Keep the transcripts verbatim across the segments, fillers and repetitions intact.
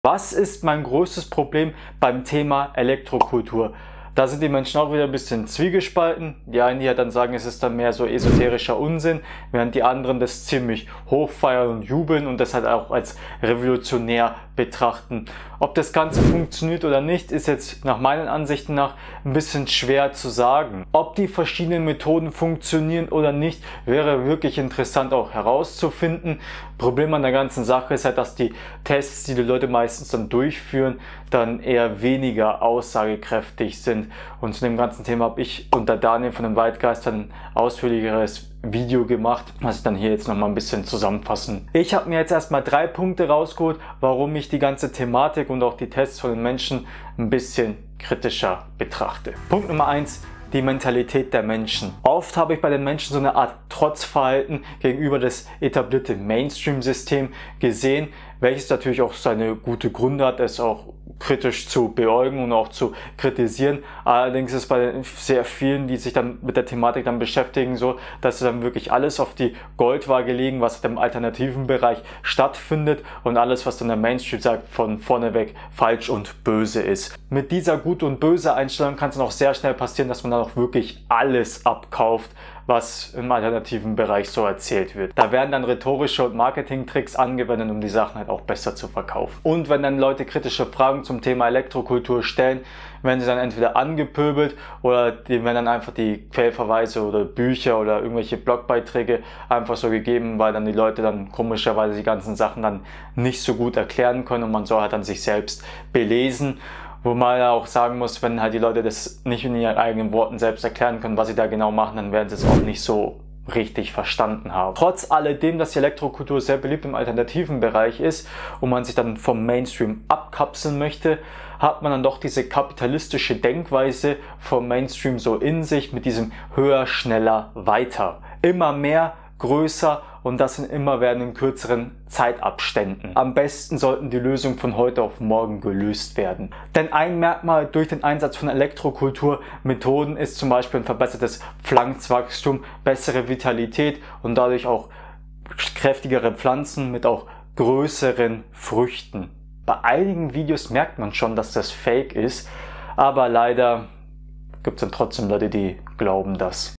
Was ist mein größtes Problem beim Thema Elektrokultur? Da sind die Menschen auch wieder ein bisschen zwiegespalten. Die einen, die ja dann sagen, es ist dann mehr so esoterischer Unsinn, während die anderen das ziemlich hochfeiern und jubeln und das halt auch als revolutionär betrachten. Ob das Ganze funktioniert oder nicht, ist jetzt nach meinen Ansichten nach ein bisschen schwer zu sagen. Ob die verschiedenen Methoden funktionieren oder nicht, wäre wirklich interessant auch herauszufinden. Problem an der ganzen Sache ist halt, dass die Tests, die die Leute meistens dann durchführen, dann eher weniger aussagekräftig sind. Und zu dem ganzen Thema habe ich und der Daniel von den Waldgeistern ein ausführlicheres Video gemacht, was ich dann hier jetzt nochmal ein bisschen zusammenfassen. Ich habe mir jetzt erstmal drei Punkte rausgeholt, warum ich die ganze Thematik und auch die Tests von den Menschen ein bisschen kritischer betrachte. Punkt Nummer eins. Die Mentalität der Menschen. Oft habe ich bei den Menschen so eine Art Trotzverhalten gegenüber das etablierte Mainstream-System gesehen, welches natürlich auch seine gute Gründe hat, es auch kritisch zu beäugen und auch zu kritisieren. Allerdings ist bei sehr vielen, die sich dann mit der Thematik dann beschäftigen, so, dass sie dann wirklich alles auf die Goldwaage legen, was im alternativen Bereich stattfindet und alles, was dann der Mainstream sagt, von vorneweg falsch und böse ist. Mit dieser Gut- und Böse-Einstellung kann es dann auch sehr schnell passieren, dass man dann auch wirklich alles abkauft, was im alternativen Bereich so erzählt wird. Da werden dann rhetorische und Marketing-Tricks angewendet, um die Sachen halt auch besser zu verkaufen. Und wenn dann Leute kritische Fragen zum Thema Elektrokultur stellen, werden sie dann entweder angepöbelt oder denen werden dann einfach die Quellverweise oder Bücher oder irgendwelche Blogbeiträge einfach so gegeben, weil dann die Leute dann komischerweise die ganzen Sachen dann nicht so gut erklären können und man soll halt dann sich selbst belesen. Wo man ja auch sagen muss, wenn halt die Leute das nicht in ihren eigenen Worten selbst erklären können, was sie da genau machen, dann werden sie es auch nicht so richtig verstanden haben. Trotz alledem, dass die Elektrokultur sehr beliebt im alternativen Bereich ist und man sich dann vom Mainstream abkapseln möchte, hat man dann doch diese kapitalistische Denkweise vom Mainstream so in sich mit diesem höher, schneller, weiter. Immer mehr, größer und das in immer werdenden kürzeren Zeitabständen. Am besten sollten die Lösungen von heute auf morgen gelöst werden. Denn ein Merkmal durch den Einsatz von Elektrokulturmethoden ist zum Beispiel ein verbessertes Pflanzwachstum, bessere Vitalität und dadurch auch kräftigere Pflanzen mit auch größeren Früchten. Bei einigen Videos merkt man schon, dass das Fake ist, aber leider gibt es dann trotzdem Leute, die glauben das.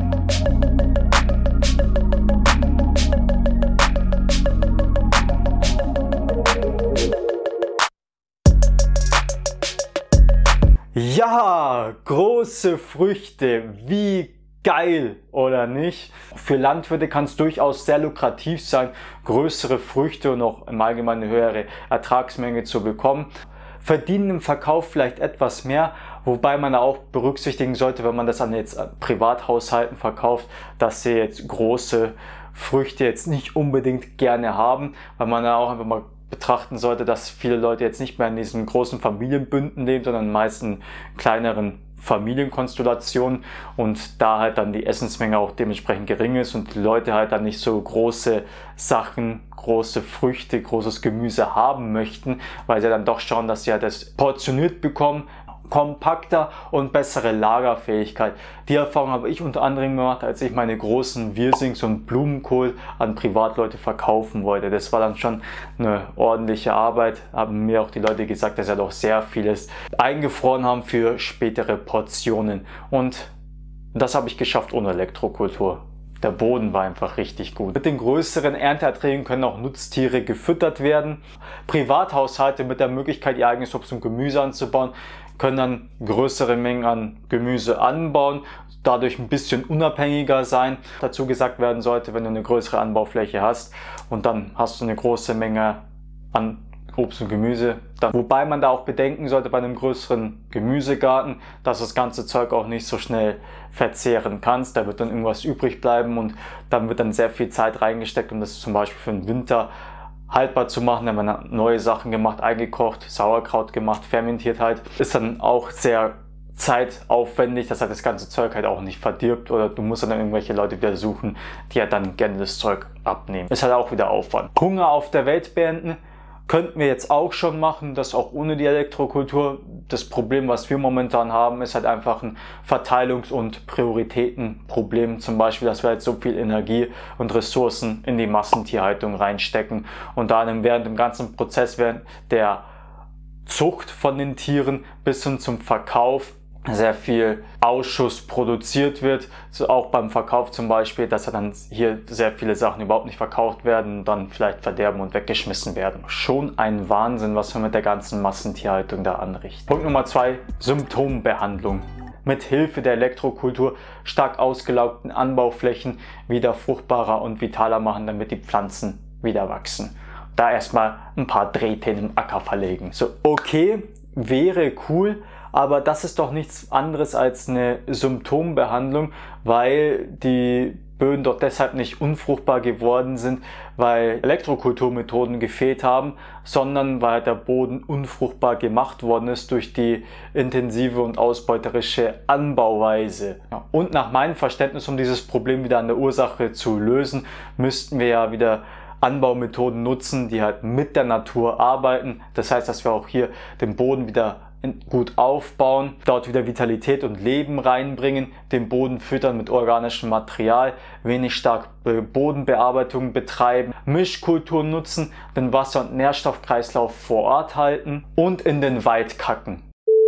Ja, große Früchte, wie geil, oder nicht? Für Landwirte kann es durchaus sehr lukrativ sein, größere Früchte und auch im Allgemeinen eine höhere Ertragsmenge zu bekommen. Verdienen im Verkauf vielleicht etwas mehr, wobei man auch berücksichtigen sollte, wenn man das an jetzt Privathaushalten verkauft, dass sie jetzt große Früchte jetzt nicht unbedingt gerne haben, weil man da auch einfach mal betrachten sollte, dass viele Leute jetzt nicht mehr in diesen großen Familienbünden leben, sondern meist in kleineren Familienkonstellationen und da halt dann die Essensmenge auch dementsprechend gering ist und die Leute halt dann nicht so große Sachen, große Früchte, großes Gemüse haben möchten, weil sie dann doch schauen, dass sie halt das portioniert bekommen, kompakter und bessere Lagerfähigkeit. Die Erfahrung habe ich unter anderem gemacht, als ich meine großen Wirsings und Blumenkohl an Privatleute verkaufen wollte. Das war dann schon eine ordentliche Arbeit. Haben mir auch die Leute gesagt, dass sie doch sehr vieles eingefroren haben für spätere Portionen. Und das habe ich geschafft ohne Elektrokultur. Der Boden war einfach richtig gut. Mit den größeren Ernteerträgen können auch Nutztiere gefüttert werden. Privathaushalte mit der Möglichkeit, ihr eigenes Obst und Gemüse anzubauen, können dann größere Mengen an Gemüse anbauen, dadurch ein bisschen unabhängiger sein. Dazu gesagt werden sollte, wenn du eine größere Anbaufläche hast und dann hast du eine große Menge an Obst und Gemüse. Dann, wobei man da auch bedenken sollte bei einem größeren Gemüsegarten, dass das ganze Zeug auch nicht so schnell verzehren kannst. Da wird dann irgendwas übrig bleiben und dann wird dann sehr viel Zeit reingesteckt, um das zum Beispiel für den Winter haltbar zu machen. Dann werden neue Sachen gemacht, eingekocht, Sauerkraut gemacht, fermentiert halt. Ist dann auch sehr zeitaufwendig, dass halt das ganze Zeug halt auch nicht verdirbt oder du musst dann irgendwelche Leute wieder suchen, die halt dann gerne das Zeug abnehmen. Ist halt auch wieder Aufwand. Hunger auf der Welt beenden könnten wir jetzt auch schon machen, das auch ohne die Elektrokultur. Das Problem, was wir momentan haben, ist halt einfach ein Verteilungs- und Prioritätenproblem. Zum Beispiel, dass wir halt so viel Energie und Ressourcen in die Massentierhaltung reinstecken und dann während dem ganzen Prozess, während der Zucht von den Tieren bis hin zum Verkauf sehr viel Ausschuss produziert wird, so auch beim Verkauf zum Beispiel, dass dann hier sehr viele Sachen überhaupt nicht verkauft werden und dann vielleicht verderben und weggeschmissen werden. Schon ein Wahnsinn, was wir mit der ganzen Massentierhaltung da anrichten. Punkt Nummer zwei, Symptombehandlung. Mit Hilfe der Elektrokultur stark ausgelaugten Anbauflächen wieder fruchtbarer und vitaler machen, damit die Pflanzen wieder wachsen. Da erstmal ein paar Drähte im Acker verlegen. So, okay, wäre cool, aber das ist doch nichts anderes als eine Symptombehandlung, weil die Böden dort deshalb nicht unfruchtbar geworden sind, weil Elektrokulturmethoden gefehlt haben, sondern weil der Boden unfruchtbar gemacht worden ist durch die intensive und ausbeuterische Anbauweise. Ja, und nach meinem Verständnis, um dieses Problem wieder an der Ursache zu lösen, müssten wir ja wieder Anbaumethoden nutzen, die halt mit der Natur arbeiten. Das heißt, dass wir auch hier den Boden wieder gut aufbauen, dort wieder Vitalität und Leben reinbringen, den Boden füttern mit organischem Material, wenig stark Bodenbearbeitung betreiben, Mischkulturen nutzen, den Wasser- und Nährstoffkreislauf vor Ort halten und in den Wald kacken.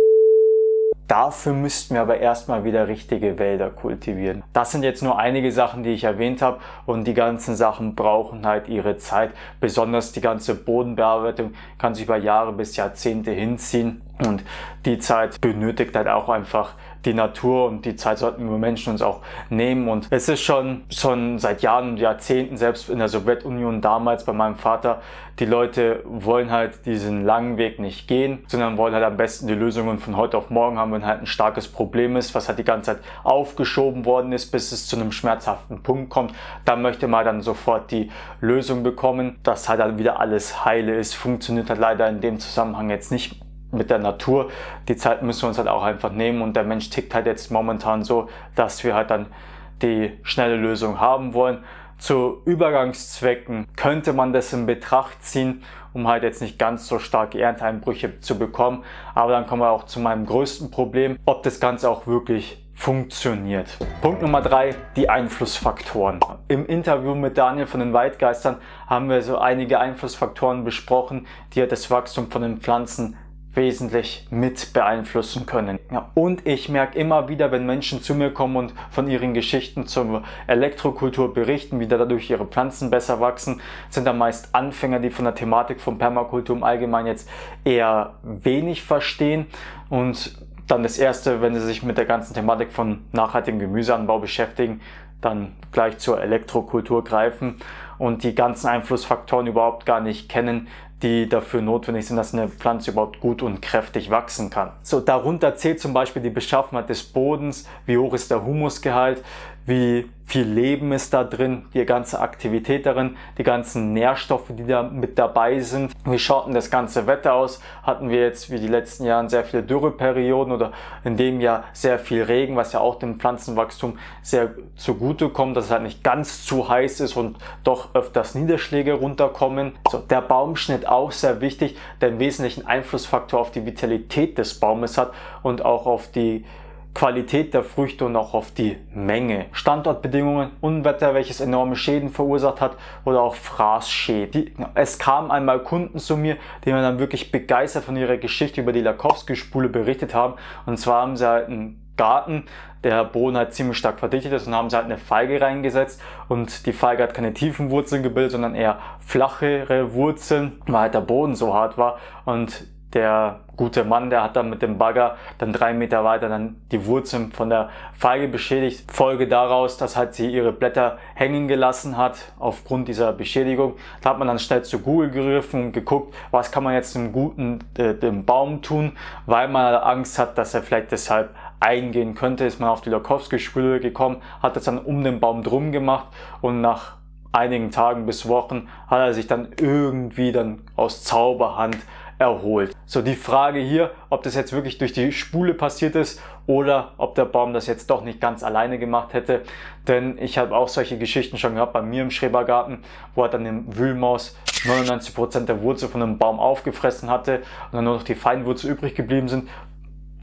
Dafür müssten wir aber erstmal wieder richtige Wälder kultivieren. Das sind jetzt nur einige Sachen, die ich erwähnt habe, und die ganzen Sachen brauchen halt ihre Zeit. Besonders die ganze Bodenbearbeitung kann sich über Jahre bis Jahrzehnte hinziehen, und die Zeit benötigt halt auch einfach die Natur, und die Zeit sollten wir Menschen uns auch nehmen. Und es ist schon, schon seit Jahren und Jahrzehnten, selbst in der Sowjetunion damals bei meinem Vater, die Leute wollen halt diesen langen Weg nicht gehen, sondern wollen halt am besten die Lösungen von heute auf morgen haben, wenn halt ein starkes Problem ist, was halt die ganze Zeit aufgeschoben worden ist, bis es zu einem schmerzhaften Punkt kommt. Da möchte man dann sofort die Lösung bekommen, dass halt dann wieder alles heile ist. Funktioniert halt leider in dem Zusammenhang jetzt nicht mit der Natur. Die Zeit müssen wir uns halt auch einfach nehmen, und der Mensch tickt halt jetzt momentan so, dass wir halt dann die schnelle Lösung haben wollen. Zu Übergangszwecken könnte man das in Betracht ziehen, um halt jetzt nicht ganz so starke Ernteeinbrüche zu bekommen. Aber dann kommen wir auch zu meinem größten Problem, ob das Ganze auch wirklich funktioniert. Punkt Nummer drei, die Einflussfaktoren. Im Interview mit Daniel von den Waldgeistern haben wir so einige Einflussfaktoren besprochen, die ja das Wachstum von den Pflanzen wesentlich mit beeinflussen können. Ja, und ich merke immer wieder, wenn Menschen zu mir kommen und von ihren Geschichten zur Elektrokultur berichten, wie dadurch ihre Pflanzen besser wachsen, sind da meist Anfänger, die von der Thematik von Permakultur im Allgemeinen jetzt eher wenig verstehen, und dann das erste, wenn sie sich mit der ganzen Thematik von nachhaltigem Gemüseanbau beschäftigen, dann gleich zur Elektrokultur greifen und die ganzen Einflussfaktoren überhaupt gar nicht kennen, die dafür notwendig sind, dass eine Pflanze überhaupt gut und kräftig wachsen kann. So, darunter zählt zum Beispiel die Beschaffenheit des Bodens, wie hoch ist der Humusgehalt, wie viel Leben ist da drin, die ganze Aktivität darin, die ganzen Nährstoffe, die da mit dabei sind. Wie schaut denn das ganze Wetter aus? Hatten wir jetzt wie die letzten Jahre sehr viele Dürreperioden oder in dem Jahr sehr viel Regen, was ja auch dem Pflanzenwachstum sehr zugute kommt, dass es halt nicht ganz zu heiß ist und doch öfters Niederschläge runterkommen. So, der Baumschnitt auch sehr wichtig, der einen wesentlichen Einflussfaktor auf die Vitalität des Baumes hat und auch auf die Qualität der Früchte und auch auf die Menge. Standortbedingungen, Unwetter, welches enorme Schäden verursacht hat, oder auch Fraßschäden. Es kamen einmal Kunden zu mir, die mir dann wirklich begeistert von ihrer Geschichte über die Lakowski-Spule berichtet haben. Und zwar haben sie halt einen Garten, der Boden halt ziemlich stark verdichtet ist, und haben sie halt eine Feige reingesetzt, und die Feige hat keine tiefen Wurzeln gebildet, sondern eher flachere Wurzeln, weil halt der Boden so hart war, und der gute Mann, der hat dann mit dem Bagger dann drei Meter weiter dann die Wurzeln von der Feige beschädigt. Folge daraus, dass halt sie ihre Blätter hängen gelassen hat aufgrund dieser Beschädigung. Da hat man dann schnell zu Google gegriffen und geguckt, was kann man jetzt dem guten äh, dem Baum tun, weil man Angst hat, dass er vielleicht deshalb eingehen könnte. Ist man auf die Lakowski-Spule gekommen, hat das dann um den Baum drum gemacht, und nach einigen Tagen bis Wochen hat er sich dann irgendwie dann aus Zauberhand erholt. So, die Frage hier, ob das jetzt wirklich durch die Spule passiert ist oder ob der Baum das jetzt doch nicht ganz alleine gemacht hätte, denn ich habe auch solche Geschichten schon gehabt bei mir im Schrebergarten, wo halt dann eine Wühlmaus neunundneunzig Prozent der Wurzel von einem Baum aufgefressen hatte und dann nur noch die Feinwurzel übrig geblieben sind.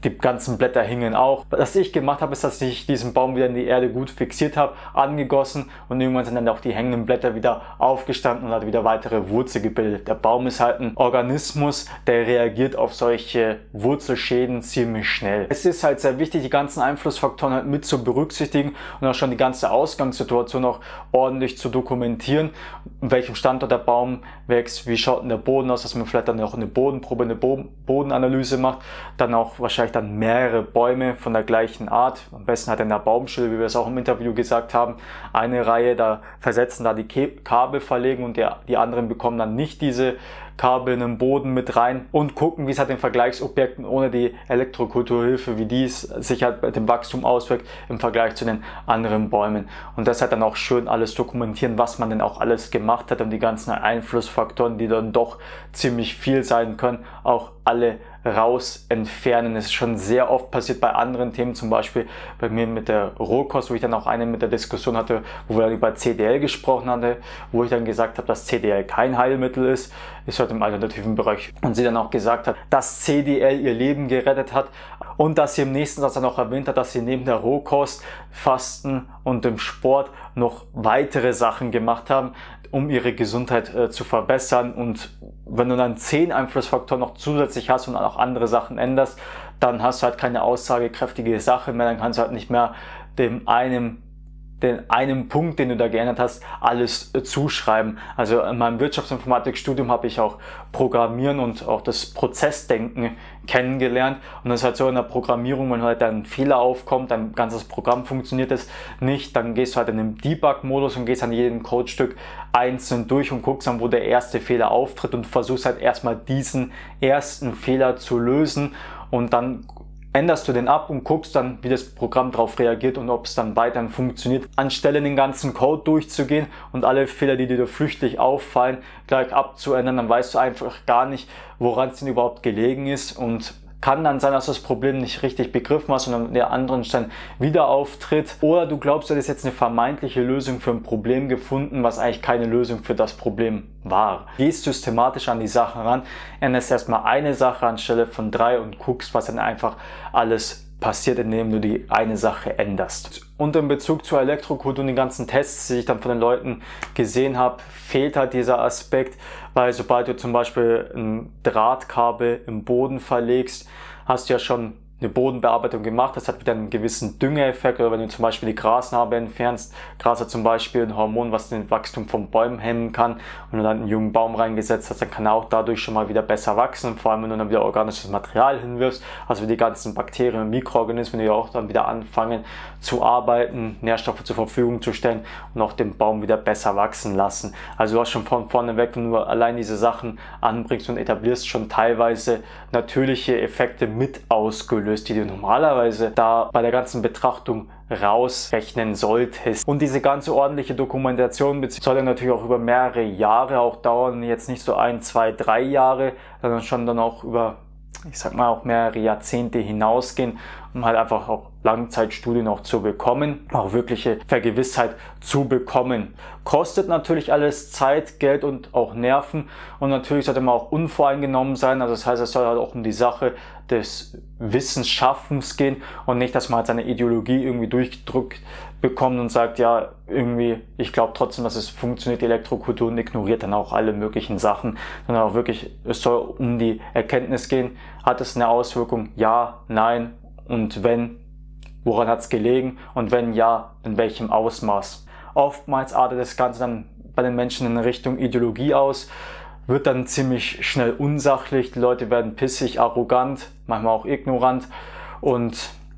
die ganzen Blätter hingen auch. Was ich gemacht habe, ist, dass ich diesen Baum wieder in die Erde gut fixiert habe, angegossen und irgendwann sind dann auch die hängenden Blätter wieder aufgestanden und hat wieder weitere Wurzel gebildet. Der Baum ist halt ein Organismus, der reagiert auf solche Wurzelschäden ziemlich schnell. Es ist halt sehr wichtig, die ganzen Einflussfaktoren halt mit zu berücksichtigen und auch schon die ganze Ausgangssituation auch ordentlich zu dokumentieren, in welchem Standort der Baum wächst, wie schaut denn der Boden aus, dass man vielleicht dann auch eine Bodenprobe, eine Bodenanalyse macht, dann auch wahrscheinlich dann mehrere Bäume von der gleichen Art. Am besten hat er in der Baumschule, wie wir es auch im Interview gesagt haben, eine Reihe, da versetzen, da die Kabel verlegen und der, die anderen bekommen dann nicht diese Kabel in den Boden mit rein und gucken, wie es halt den Vergleichsobjekten ohne die Elektrokulturhilfe, wie dies sich halt mit dem Wachstum auswirkt im Vergleich zu den anderen Bäumen. Und das halt dann auch schön alles dokumentieren, was man denn auch alles gemacht hat und die ganzen Einflussfaktoren, die dann doch ziemlich viel sein können, auch alle raus entfernen. Es ist schon sehr oft passiert bei anderen Themen, zum Beispiel bei mir mit der Rohkost, wo ich dann auch eine mit der Diskussion hatte, wo wir dann über C D L gesprochen hatten, wo ich dann gesagt habe, dass C D L kein Heilmittel ist, ist halt im alternativen Bereich. Und sie dann auch gesagt hat, dass C D L ihr Leben gerettet hat und dass sie im nächsten Satz dann auch erwähnt hat, dass sie neben der Rohkost, Fasten und dem Sport noch weitere Sachen gemacht haben, um ihre Gesundheit äh, zu verbessern. Und wenn du dann zehn Einflussfaktoren noch zusätzlich hast und auch andere Sachen änderst, dann hast du halt keine aussagekräftige Sache mehr, dann kannst du halt nicht mehr dem einen den einen Punkt, den du da geändert hast, alles äh, zuschreiben. Also in meinem Wirtschaftsinformatikstudium habe ich auch Programmieren und auch das Prozessdenken kennengelernt. Und das ist halt so in der Programmierung, wenn halt ein Fehler aufkommt, dein ganzes Programm funktioniert es nicht, dann gehst du halt in den Debug-Modus und gehst an jedem Codestück einzeln durch und guckst dann, wo der erste Fehler auftritt und versuchst halt erstmal diesen ersten Fehler zu lösen und dann änderst du den ab und guckst dann, wie das Programm darauf reagiert und ob es dann weiterhin funktioniert. Anstelle den ganzen Code durchzugehen und alle Fehler, die dir flüchtig auffallen, gleich abzuändern, dann weißt du einfach gar nicht, woran es denn überhaupt gelegen ist und kann dann sein, dass du das Problem nicht richtig begriffen hast und an der anderen Stelle wieder auftritt. Oder du glaubst, du hättest jetzt eine vermeintliche Lösung für ein Problem gefunden, was eigentlich keine Lösung für das Problem war. Gehst systematisch an die Sache ran, änderst erstmal eine Sache anstelle von drei und guckst, was dann einfach alles passiert, indem du die eine Sache änderst. Und in Bezug zur Elektrokultur und den ganzen Tests, die ich dann von den Leuten gesehen habe, fehlt halt dieser Aspekt, weil sobald du zum Beispiel ein Drahtkabel im Boden verlegst, hast du ja schon eine Bodenbearbeitung gemacht, das hat wieder einen gewissen Düngeeffekt. Oder wenn du zum Beispiel die Grasnarbe entfernst, Gras hat zum Beispiel ein Hormon, was den Wachstum von Bäumen hemmen kann, und du dann einen jungen Baum reingesetzt hast, dann kann er auch dadurch schon mal wieder besser wachsen, vor allem wenn du dann wieder organisches Material hinwirfst, also die ganzen Bakterien und Mikroorganismen, die auch dann wieder anfangen zu arbeiten, Nährstoffe zur Verfügung zu stellen und auch den Baum wieder besser wachsen lassen. Also du hast schon von vorne weg, wenn du allein diese Sachen anbringst und etablierst, schon teilweise natürliche Effekte mit ausgelöst, die du normalerweise da bei der ganzen Betrachtung rausrechnen solltest. Und diese ganze ordentliche Dokumentation soll dann natürlich auch über mehrere Jahre auch dauern, jetzt nicht so ein, zwei, drei Jahre, sondern schon dann auch über, ich sag mal, auch mehrere Jahrzehnte hinausgehen, um halt einfach auch Langzeitstudien auch zu bekommen, auch wirkliche Vergewissheit zu bekommen. Kostet natürlich alles Zeit, Geld und auch Nerven, und natürlich sollte man auch unvoreingenommen sein, also das heißt, es soll halt auch um die Sache des Wissensschaffens gehen und nicht, dass man halt seine Ideologie irgendwie durchgedrückt bekommt und sagt, ja, irgendwie, ich glaube trotzdem, dass es funktioniert, die Elektrokultur, und ignoriert dann auch alle möglichen Sachen, sondern auch wirklich, es soll um die Erkenntnis gehen, hat es eine Auswirkung, ja, nein, und wenn, woran hat es gelegen, und wenn ja, in welchem Ausmaß. Oftmals artet das Ganze dann bei den Menschen in Richtung Ideologie aus, wird dann ziemlich schnell unsachlich, die Leute werden pissig, arrogant, manchmal auch ignorant, und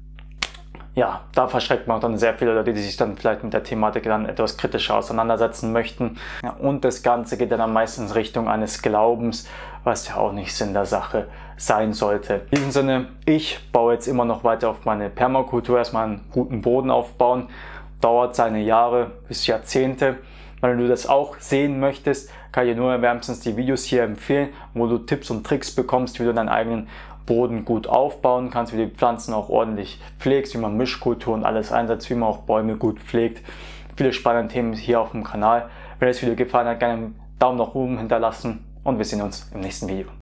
ja, da verschreckt man auch dann sehr viele Leute, die sich dann vielleicht mit der Thematik dann etwas kritischer auseinandersetzen möchten. Ja, und das Ganze geht dann am meisten in Richtung eines Glaubens, was ja auch nicht Sinn der Sache sein sollte. In diesem Sinne, ich baue jetzt immer noch weiter auf meine Permakultur, erstmal einen guten Boden aufbauen. Dauert seine Jahre bis Jahrzehnte. Wenn du das auch sehen möchtest, kann ich dir nur wärmstens die Videos hier empfehlen, wo du Tipps und Tricks bekommst, wie du deinen eigenen Boden gut aufbauen kannst, wie du die Pflanzen auch ordentlich pflegst, wie man Mischkultur und alles einsetzt, wie man auch Bäume gut pflegt. Viele spannende Themen hier auf dem Kanal. Wenn dir das Video gefallen hat, gerne einen Daumen nach oben hinterlassen, und wir sehen uns im nächsten Video.